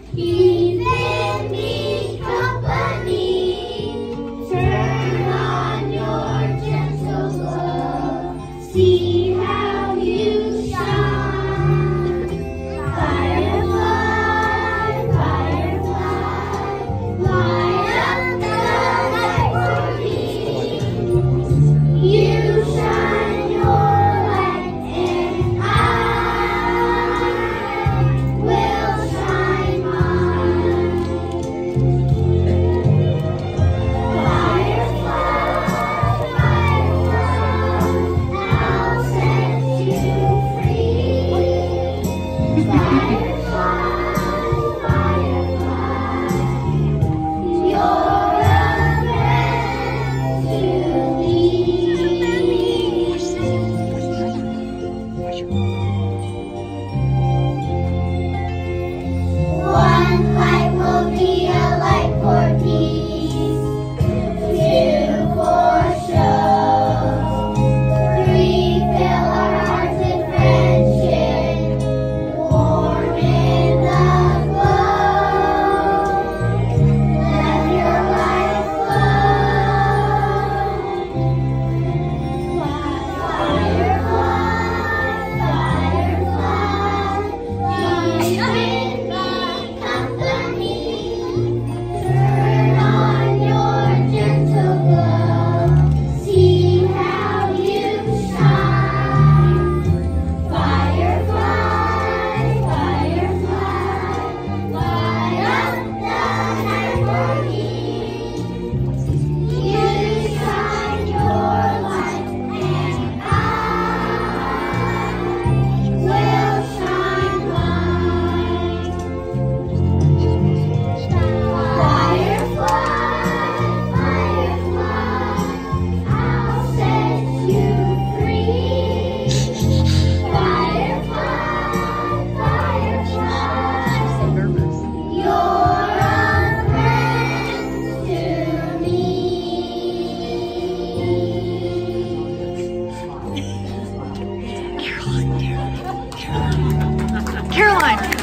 Keep me company. Turn on your gentle glow. See how you shine. Firefly, firefly, light up the night for me. You shine your light and I will shine mine. Firefly, firefly, I'll set you free. Firefly, firefly, you're a friend to me. One light will be a light for peace, two for show, three fill our hearts in friendship, warm in the glow. Let your light flow. Firefly, firefly, keep me company. Turn on your gentle glow. See how you shine. Firefly, firefly, light up the night for me. You shine your light and I will shine mine. Firefly, firefly, I'll set you free. Firefly, firefly, you're a friend to me. Caroline.